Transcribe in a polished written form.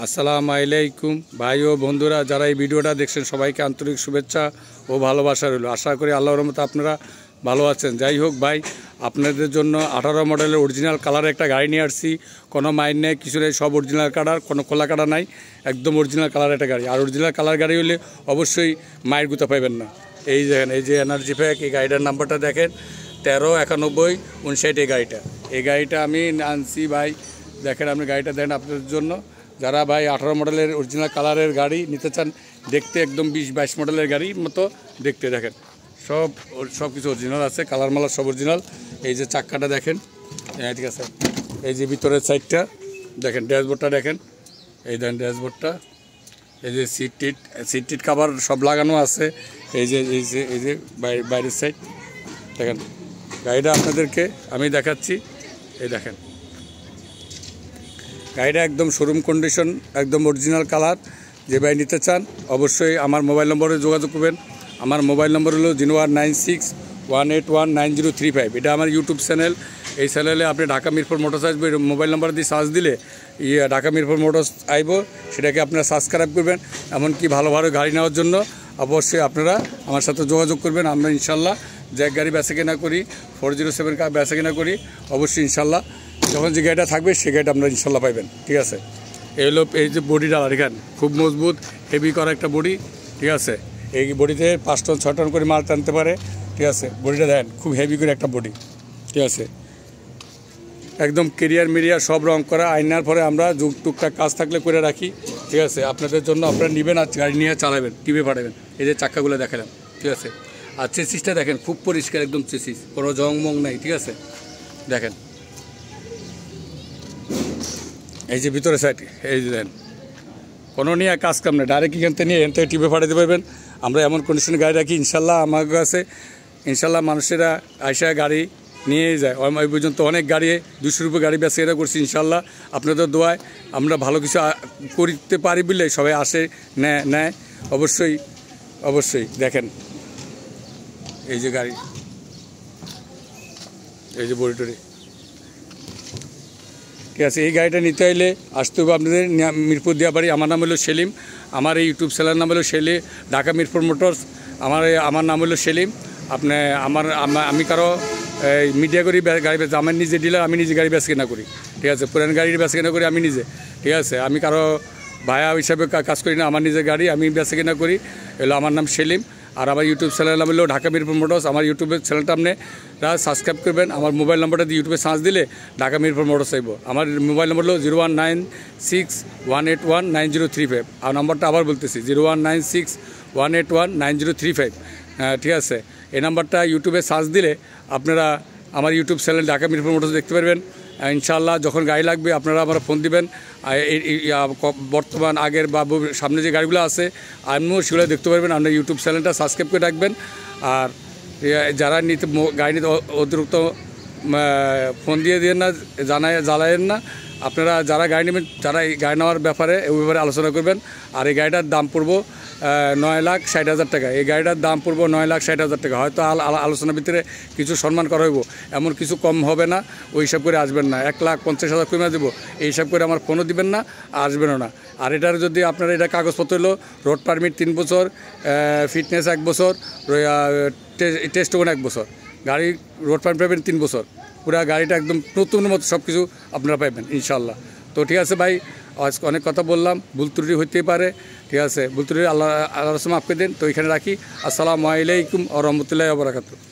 আসসালামু আলাইকুম ভাই ও বন্ধুরা, যারা এই ভিডিওটা দেখছেন সবাইকে আন্তরিক শুভেচ্ছা ও ভালোবাসা রইল। আশা করি আল্লাহর রহমতে আপনারা ভালো আছেন। যাই হোক ভাই, আপনাদের জন্য 18 মডেলের অরিজিনাল কালারের একটা গাড়ি নিয়ে আসছি। কোনো মাইন নেই, কিছু নেই, সব অরিজিনাল কালার, কোনো খোলা কাটা নাই, একদম অরিজিনাল কালার একটা গাড়ি। আর অরিজিনাল কালার গাড়ি হলে অবশ্যই মায়ের গুঁতা পাইবেন না। এই দেখেন, এই যে এনার্জি প্যাক, এই গাড়িটার নাম্বারটা দেখেন 139159 এই গাড়িটা আমি আনছি ভাই। দেখেন, আপনি গাড়িটা দেন আপনাদের জন্য। যারা ভাই 18 মডেলের অরিজিনাল কালারের গাড়ি নিতে চান, দেখতে একদম 20-22 মডেলের গাড়ির মতো দেখতে, দেখেন সব কিছু অরিজিনাল আছে, কালার মালার সব অরিজিনাল। এই যে চাক্কাটা দেখেন, ঠিক আছে, এই যে ভিতরের সাইডটা দেখেন, ড্যাশবোর্ডটা দেখেন, এই দেখেন ড্যাশবোর্ডটা, এই যে সিট টিট কাভার সব লাগানো আছে। এই যে বাইরের সাইড দেখেন। গাড়িটা আপনাদেরকে আমি দেখাচ্ছি, এই দেখেন গাড়িটা একদম শোরুম কন্ডিশন, একদম অরিজিনাল কালার। যে ভাই নিতে চান অবশ্যই আমার মোবাইল নম্বরে যোগাযোগ করবেন। আমার মোবাইল নম্বর হলো 0196181903 এটা আমার ইউটিউব চ্যানেল। এই চ্যানেলে আপনি ঢাকা মিরপুর মোটরস আসবে, মোবাইল নাম্বার দিয়ে সার্চ দিলে ঢাকা মিরপুর মোটরস আইব, সেটাকে আপনারা সাবস্ক্রাইব করবেন। এমনকি ভালো ভালো গাড়ি নেওয়ার জন্য অবশ্যই আপনারা আমার সাথে যোগাযোগ করবেন। আমরা ইনশাল্লাহ যে গাড়ি বেচা কেনা করি, 407 কার বেচা কেনা করি, অবশ্যই ইনশাল্লাহ যখন যে গাড়িটা থাকবে সেই গাড়িটা আপনারা ইনশাল্লাহ পাইবেন। ঠিক আছে, এই যে বডিটা এখানে খুব মজবুত হেভি করা একটা বডি। ঠিক আছে, এই বডিতে 5 টন 6 টন করে মাল টানতে পারে। ঠিক আছে, বডিটা দেখেন খুব হেভি করে একটা বডি। ঠিক আছে, একদম কেরিয়ার মিরিয়ার সব রং করা, আয়নার পরে আমরা টুকটাক কাজ থাকলে করে রাখি। ঠিক আছে, আপনাদের জন্য আপনারা নেবেন আর গাড়ি নিয়ে চালাবেন, টিপে পাঠাবেন। এই যে চাক্কাগুলো দেখালাম। ঠিক আছে, আর চেসিসটা দেখেন খুব পরিষ্কার, একদম চেসিস, কোনো জং মং নাই। ঠিক আছে, দেখেন এই যে ভিতরে সাইড, এই যে দেখেন কোনো নিয়ে কাজ কাম নেই, ডাইরেক্ট এখান থেকে নিয়ে এখান থেকে টিপে পাঠাতে পারবেন। আমরা এমন কন্ডিশনে গাড়ি রাখি ইনশাল্লাহ, আমার কাছে ইনশাল্লাহ মানুষেরা আইসা গাড়ি নিয়ে যায়। ওই পর্যন্ত অনেক গাড়ি 200 রুপয়ে গাড়ি বেচে এটা করছি। ইনশাল্লাহ আপনাদের দোয়ায় আমরা ভালো কিছু করতে পারি বলে সবাই আসে, নেয়। অবশ্যই দেখেন এই যে গাড়ি, এই যে বড়ি। ঠিক আছে, এই গাড়িটা নিতে হলে আসতে হবে আপনাদের মিরপুর দিয়াবাড়ি। আমার নাম হলো সেলিম, আমার এই ইউটিউব চ্যানেল নাম হলো ঢাকা মিরপুর মোটরস। আমার নাম হলো সেলিম। আমি কারো মিডিয়া করি গাড়ি বেচা, আমার নিজে ডিলার, আমি নিজে গাড়ি বেচা কেনা করি। ঠিক আছে, পুরান গাড়ির বেচা কেনা করি আমি নিজে। ঠিক আছে, আমি কারো ভায়া হিসাবে কাজ করি না, আমার নিজের গাড়ি আমি বেচা কেনা করি। এলো আমার নাম সেলিম। আর আমার ইউটিউব চ্যানেল নাম হলো ঢাকা মিরপুর মোটরস। আমার ইউটিউবের চ্যানেলটা আপনারা সাবস্ক্রাইব করবেন। আমার মোবাইল নম্বরটা দিয়ে ইউটিউবে সার্চ দিলে ঢাকা মিরপুর মোটরস আইব। আমার মোবাইল নম্বর হলো 0196181903 আর নম্বরটা আবার বলতেছি 0196181903। ঠিক আছে, এই নাম্বারটা ইউটিউবে সার্চ দিলে আপনারা আমার YouTube channel Dhaka Mirpur motors দেখতে পারবেন। ইনশাআল্লাহ যখন গাড়ি লাগবে আপনারা আমার ফোন দিবেন। বর্তমান আগের বা সামনে যে গাড়িগুলো আছে আমিও সেগুলো দেখতে পারবেন। আপনার ইউটিউব চ্যানেলটা সাবস্ক্রাইব করে রাখবেন। আর যারা গাড়ি নিতে অতিরিক্ত ফোন দিয়ে না, জ্বালায়েন না। আপনারা যারা গাড়ি নেবেন, যারা এই গাড়ি নেওয়ার ব্যাপারে আলোচনা করবেন। আর এই গাড়িটার দাম পড়বো 9,60,000 টাকা। এই গাড়িটার দাম পড়বো 9,60,000 টাকা। হয়তো আলোচনার ভিতরে কিছু সম্মান করা হইব, এমন কিছু কম হবে না। ওই হিসাব করে আসবেন না। 1,50,000 কমে দেবো এই হিসাব করে আমার ফোনও দিবেন না, আসবেনও না। আর এটার যদি আপনারা এটা কাগজপত্র হলো রোড পারমিট 3 বছর, ফিটনেস 1 বছর, টেস্ট 1 বছর, গাড়ি রোড পারমিট পাবেন 3 বছর। পুরা গাড়িটা একদম নতুন মতো সব কিছু আপনারা পাবেন ইনশাল্লাহ। তো ঠিক আছে ভাই, আজ অনেক কথা বললাম, ভুল ত্রুটি হইতেই পারে। ঠিক আছে, ভুল ত্রুটি আল্লাহ মাফ করে দেন। তো এখানে রাখি। আসসালামু আলাইকুম ওয়া রাহমাতুল্লাহি ওয়া বারাকাতুহু।